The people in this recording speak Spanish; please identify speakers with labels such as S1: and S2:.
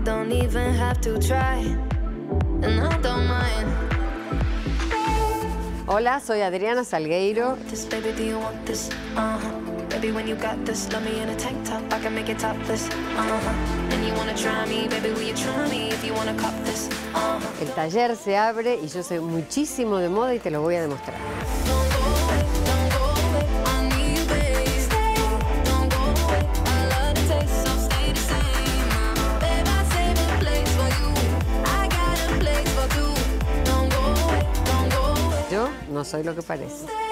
S1: don't even have to try, and I don't mind.
S2: Hola, soy Adriana Salgueiro.
S1: This baby, do you want this? Baby, when you got this, love me in a tank top, I can make it topless. And you wanna try me, baby, will you try me if you wanna cop this?
S2: El taller se abre y yo sé muchísimo de moda y te lo voy a demostrar. Yo no soy lo que parece.